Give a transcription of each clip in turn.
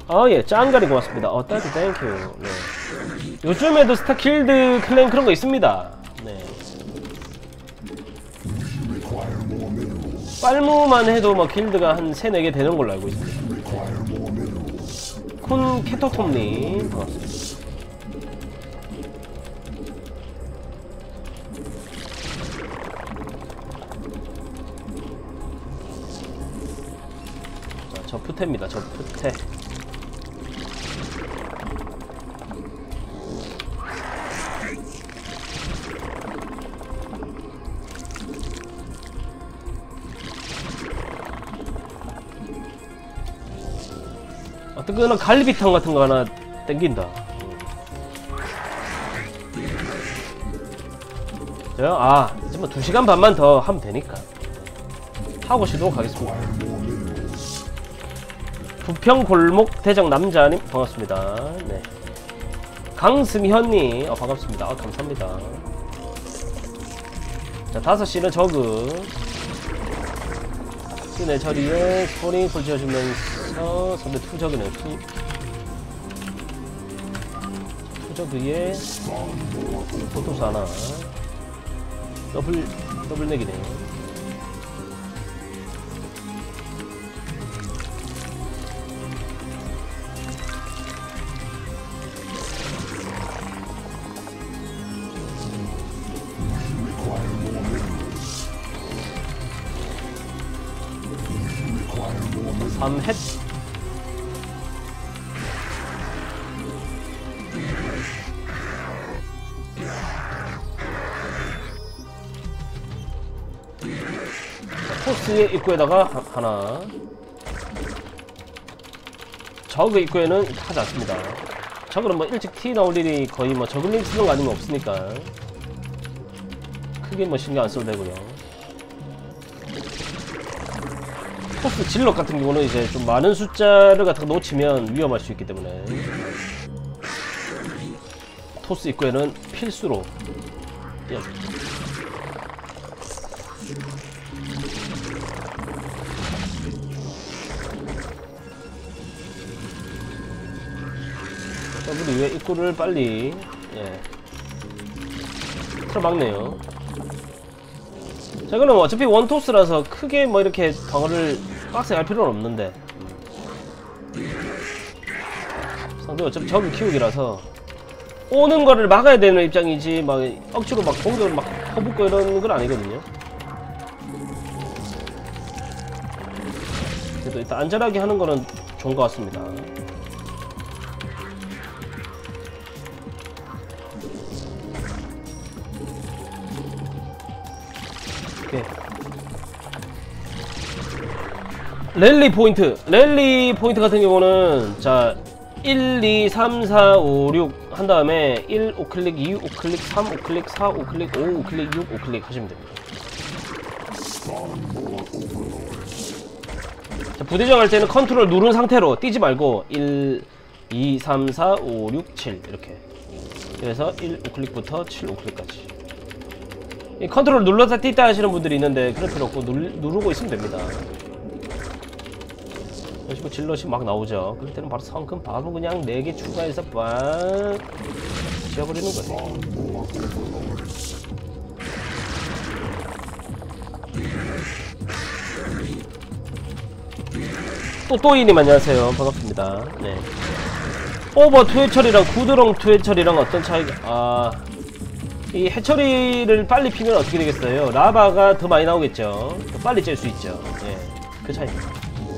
예, 짱가리 고맙습니다. 따뜻 땡큐. 네. 요즘에도 스타 길드 클랜 그런 거 있습니다. 네. 빨무만 해도 뭐 길드가 한 3, 4개 되는 걸로 알고 있습니다. 쿤 캐터톰님 반갑습니다. 자, 저 푸테입니다. 저 푸테. 뜨끈한 갈비탕 같은 거 하나 땡긴다. 저요? 이제 뭐 2시간 반만 더 하면 되니까 하고 쉬도록 하겠습니다. 부평골목 대장 남자님 반갑습니다. 네. 강승현님 반갑습니다. 감사합니다. 자, 5시는 저그 신의 처리에 스포닝 풀 지어주면서 선배 투저그네요. 투저그에 포토스 하나 더블 내기네요. 삼헷 포스의 입구에다가 하나, 저그 입구에는 하지 않습니다. 저그는 뭐 일찍 티 나올 일이 거의 뭐 저글링 쓰는 거 아니면 없으니까 크게 뭐 신경 안 써도 되고요. 포스 질럿 같은 경우는 이제 좀 많은 숫자를 갖다가 놓치면 위험할 수 있기 때문에 토스 입구에는 필수로 띄워줍니다. 우리 왜 입구를 빨리 틀어막네요. 자, 이거는 어차피 원토스라서 크게 뭐 이렇게 방어를 빡세게 할 필요는 없는데 상대 어차피 저그 키우기라서 오는 거를 막아야 되는 입장이지 막 억지로 막 공격을 막 퍼붓고 이런 건 아니거든요. 그래도 일단 안전하게 하는 거는 좋은 것 같습니다. 오케이. 랠리 포인트 같은 경우는 자 1, 2, 3, 4, 5, 6 한 다음에 1, 5클릭, 2, 5클릭, 3, 5클릭, 4, 5클릭, 5, 5클릭, 6, 5클릭 하시면 됩니다. 자, 부대장 할 때는 컨트롤 누른 상태로 뛰지 말고 1, 2, 3, 4, 5, 6, 7 이렇게. 그래서 1, 5클릭부터 7, 5클릭까지. 이 컨트롤 눌러서 뛴다 하시는 분들이 있는데 그럴 필요 없고 누르고 있으면 됩니다. 이런 식으로 질럿이 막 나오죠. 그럴 때는 바로 성큼 바로 그냥 4개 추가해서 빡 지어버리는 거예요. 또또이님 안녕하세요. 반갑습니다. 네. 오버 투해처리랑 구드렁 투해처리랑 어떤 차이가 이 해처리를 빨리 피면 어떻게 되겠어요? 라바가 더 많이 나오겠죠. 더 빨리 짤 수 있죠. 예, 그 차이입니다.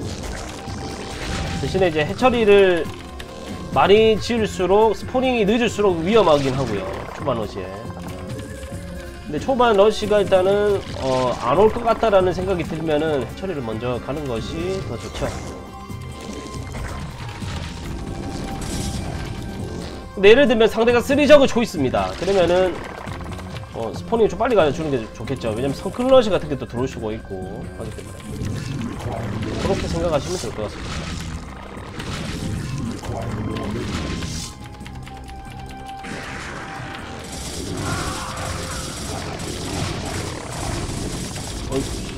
대신에 이제 해처리를 많이 지을수록 스포닝이 늦을수록 위험하긴 하고요. 초반 러시에. 근데 초반 러시가 일단은 안 올 것 같다라는 생각이 들면은 해처리를 먼저 가는 것이 더 좋죠. 근데 예를 들면 상대가 3저그 초이스입니다. 그러면은 스포닝 좀 빨리 가주는 게 좋겠죠. 왜냐면 성클러시 같은 게 또 들어올 수가 있고 하기 때문에 그렇게 생각하시면 될 것 같습니다.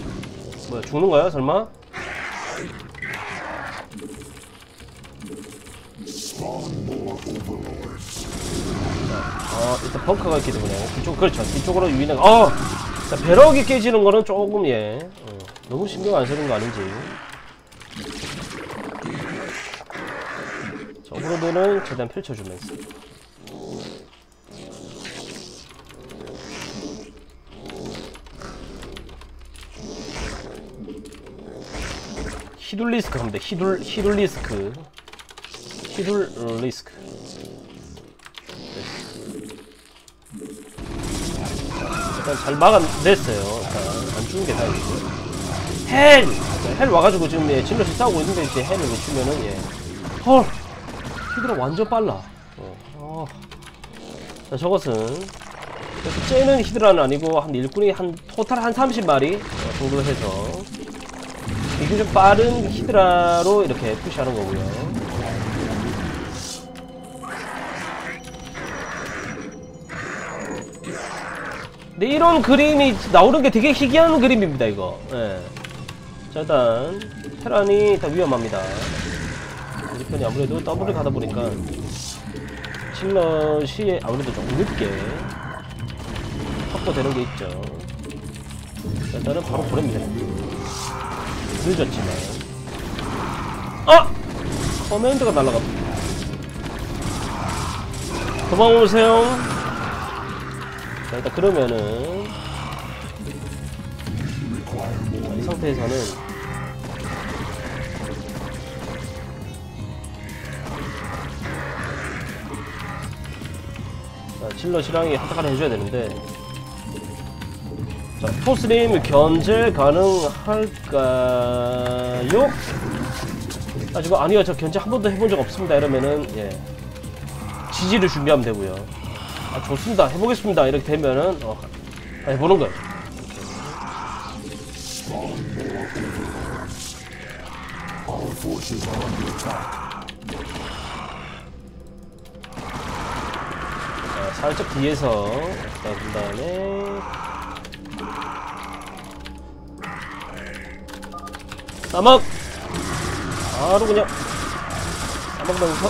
뭐야, 죽는 거야 설마? 일단 벙커가 있기 때문에 뒤쪽, 그렇죠, 뒤쪽으로 유인해가. 자, 배럭이 깨지는 거는 조금 너무 신경 안 쓰는 거 아닌지. 자, 오브로드는 최대한 펼쳐주면서. 히둘리스크 합니다. 히둘리스크. 일단 잘 막아냈어요. 안 죽은 게 다행이고. 헬 와가지고 지금 질럿이 싸우고 있는데 이제 헬을 외치면은 헐, 히드라 완전 빨라. 자, 저것은 째는 히드라는 아니고 한 일꾼이 토탈 한 30마리 정도 해서 이게 좀 빠른 히드라로 이렇게 푸시하는 거고요. 근데 이런 그림이 나오는 게 되게 희귀한 그림입니다, 이거. 자, 일단 테란이 더 위험합니다. 우리 편이 아무래도 더블을 가다 보니까 질럿이 아무래도 좀 늦게 확보되는 게 있죠. 자, 일단은 바로 보냅니다. 늦었지만. 커맨드가 날아갑니다. 도망오세요. 자, 일단 그러면은 이 상태에서는 질럿이랑 한타를 해줘야 되는데. 자, 토스님 견제 가능할까요? 지금 아니요, 저 견제 한 번도 해본 적 없습니다. 이러면은 지지를 준비하면 되고요. 좋습니다, 해보겠습니다. 이렇게 되면은 해보는 거예요. 자, 살짝 뒤에서 본 다음에 싸먹! 바로 그냥 싸먹면서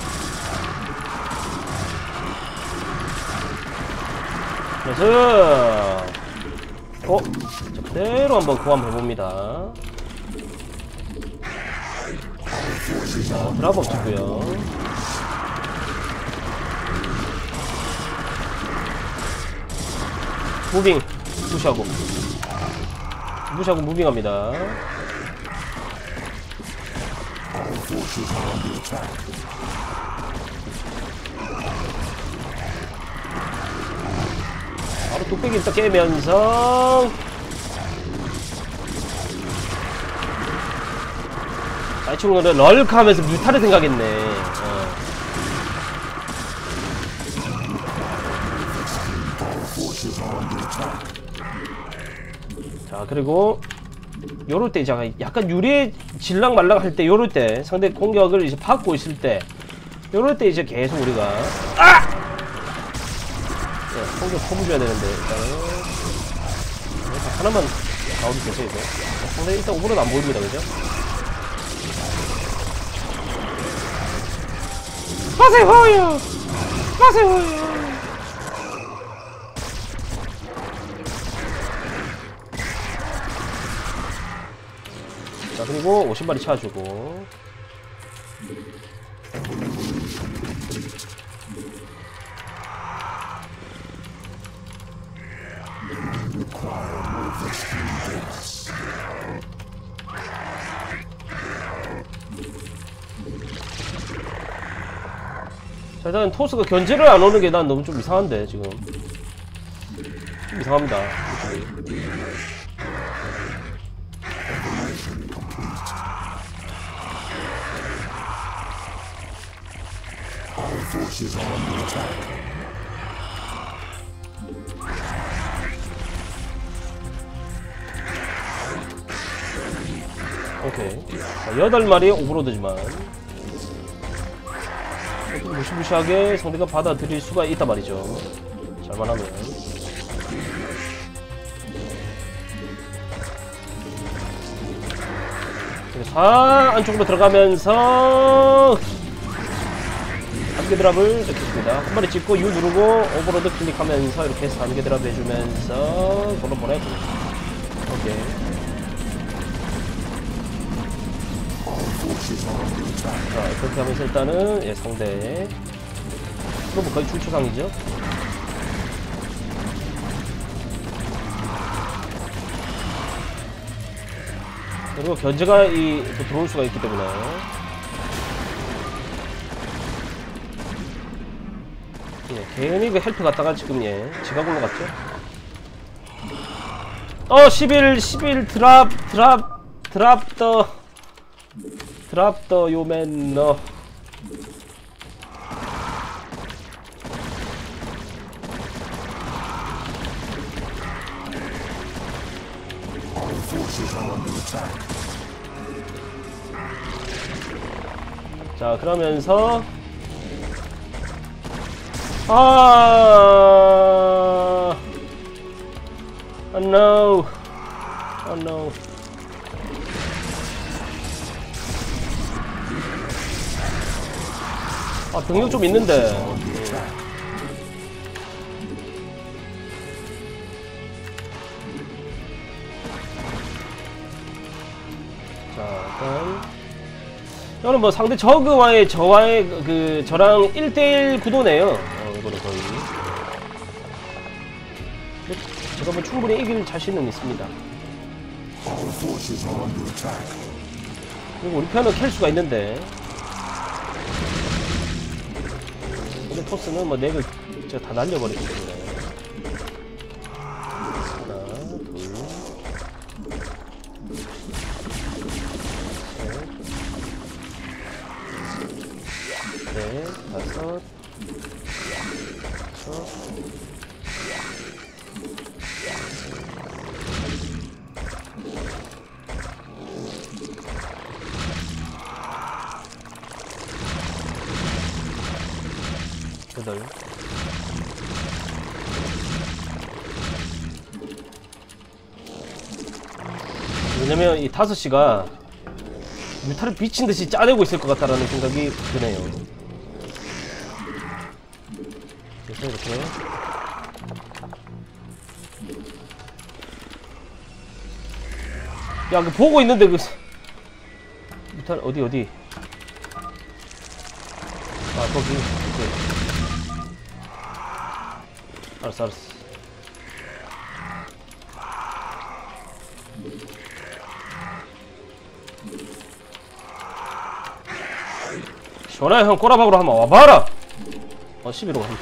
그래서 자, 그대로 한번 고함해봅니다. 자, 드랍 없고요. 무빙 무시하고 무빙합니다. 바로 뚝배기 일단 깨면서 이 친구는 럴크 하면서 뮤타를 생각했네. 자, 그리고 요럴 때 이제 약간 유리질랑 말랑 할 때, 요럴 때 상대 공격을 이제 받고 있을 때, 요럴 때 이제 계속 우리가 공격 퍼부줘야 되는데, 일단은 하나만 나오면 되죠. 이거 상대 일단 오버는 안 보입니다, 그죠? 마세요! 자, 그리고 50마리 찾아주고. 자, 일단 토스가 견제를 안 오는 게 난 너무 좀 이상한데, 지금. 좀 이상합니다. 오케이. 자, 8마리 오브로드지만 무시무시하게 상대가 받아들일 수가 있단 말이죠. 잘만 하면. 그래서 안쪽으로 들어가면서 4개 드랍을 넣겠습니다. 한 마리 찍고 U 누르고 오버로드 클릭하면서 이렇게 4개 드랍 해주면서 보내고. 오케이. 자, 그렇게 하면서 일단은 예, 상대 이거 뭐 거의 출초상이죠. 그리고 견제가 또 들어올 수가 있기 때문에 예, 괜히 그 헬프 갔다가 지금 예 지각 올라갔죠. 11 드랍 더 요맨 너. 자, 그러면서 no. no. 병력 좀 있는데. 자, 일단 이거는 뭐 상대 저그와의 저랑 1대1 구도네요. 이거는 거의. 제가 뭐 충분히 이길 자신은 있습니다. 그리고 우리 편은 캘 수가 있는데. 근데 토스는 뭐 넥을 다 날려버리기 때문에. 하나, 둘, 셋, 넷, 다섯, 여덟. 왜냐면 이 5시가 뮤타를 미친듯이 짜내고 있을 것 같다라는 생각이 드네요. 그래서 이렇게 야, 그 보고 있는데 그 뮤타 어디 거기. 오케이. 알았어. 시원해. 형 꼬라박으로 한번 와봐라. 11호 한.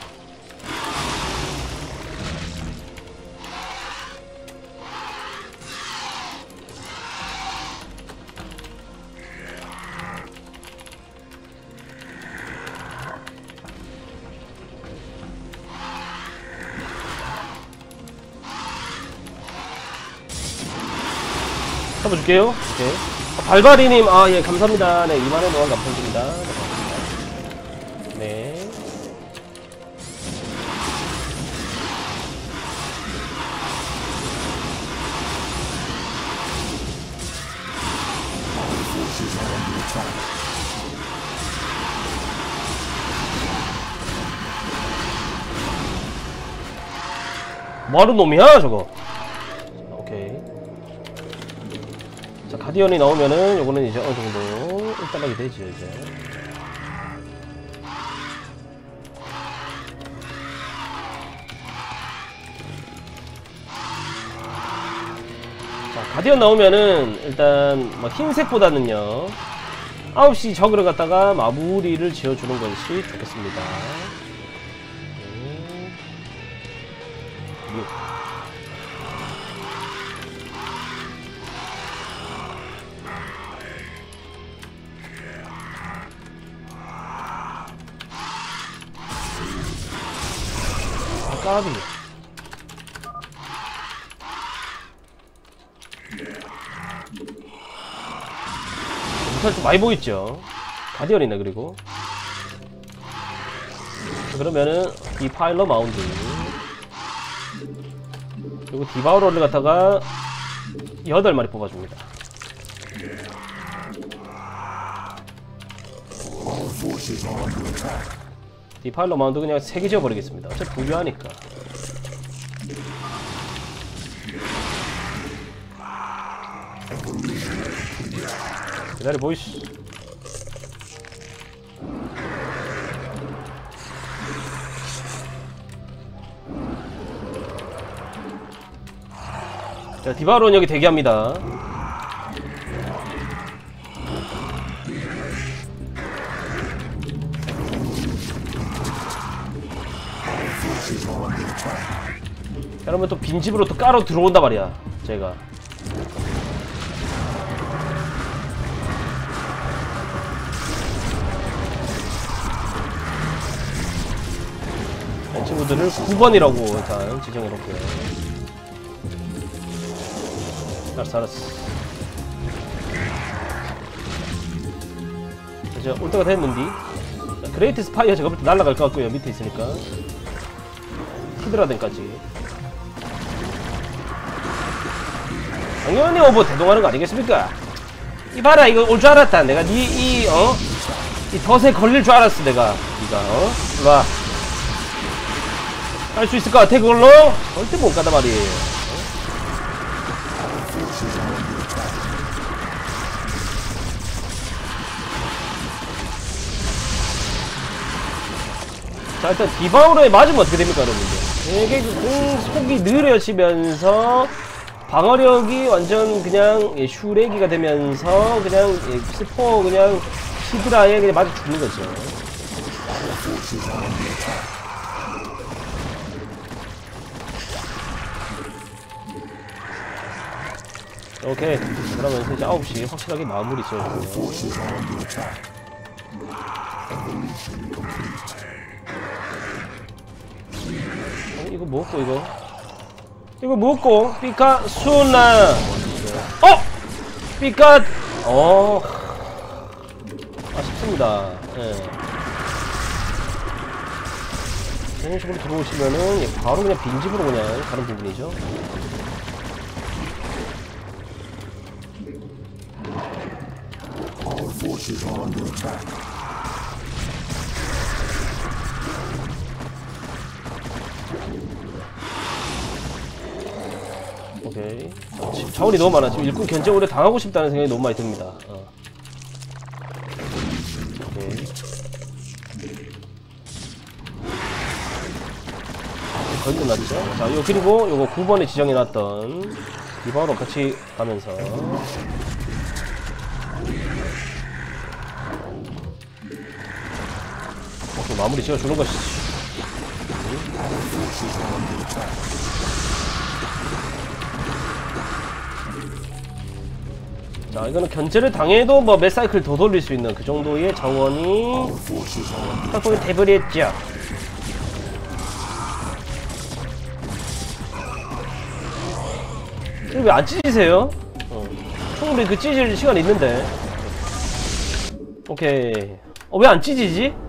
잡아줄게요. 오케이. 발바리님, 예, 감사합니다. 네, 2만원 동안 감사드립니다. 네. 뭐하는 놈이야, 저거? 오케이. 자, 가디언이 나오면은 요거는 이제 어느 정도 일단락이 되죠, 이제. 자, 가디언 나오면은 일단 뭐 흰색보다는요 9시 저그를 갖다가 마무리를 지어주는 것이 좋겠습니다. 까비. 무탈 좀 많이 보이죠? 가디언이네. 그리고 그러면은 디파일러 마운드 그리고 디바우러를 갖다가 8마리 뽑아줍니다. 디파일러 마운드 그냥 3개 지어버리겠습니다. 어차피 부유하니까. 기다려 보이시. 자, 디바론 여기 대기합니다. 그러면 또 빈집으로 또 까러 들어온단 말이야, 제가. 이 친구들을 9번이라고 일단 지정해놓고요. 알았어, 알았어. 이제 올 때가 됐는디. 자, 그레이트 스파이어 제가 볼 때 날아갈 것 같고요. 밑에 있으니까. 히드라덴까지. 당연히 오버 대동하는 거 아니겠습니까? 이봐라, 이거 올 줄 알았다. 내가 이 덫에 걸릴 줄 알았어, 내가. 니가, 일로와. 할 수 있을 것 같아, 그걸로? 절대 못 가다 말이에요. 자, 일단 디바우로에 맞으면 어떻게 됩니까, 여러분들? 되게 공속이 느려지면서 방어력이 완전 그냥 슈레기가 되면서 그냥 스포 그냥 히드라에 그냥 맞아 죽는 거죠. 오케이. 그러면 이제 9시 확실하게 마무리 지어주고요. 이거 뭐고 이거? 이거 뭐고? 삐까 수나. 삐까. 아쉽습니다. 예. 이런 식으로 들어오시면은 바로 그냥 빈집으로 그냥 가는 부분이죠. 오케이. 자원이 너무 많아. 지금 일꾼 견제 오래 당하고 싶다는 생각이 너무 많이 듭니다. 오케이. 거의 끝났죠? 자, 그리고 요거 9번에 지정해놨던 디바로 같이 가면서. 오케이, 마무리 지어주는 것이지. 자, 이거는 견제를 당해도 뭐 몇 사이클 더 돌릴 수 있는 그 정도의 자원이 확보가 돼버렸죠. 이거 왜 안 찢으세요? 충분히 그 찢을 시간 있는데. 오케이. 왜 안 찢이지?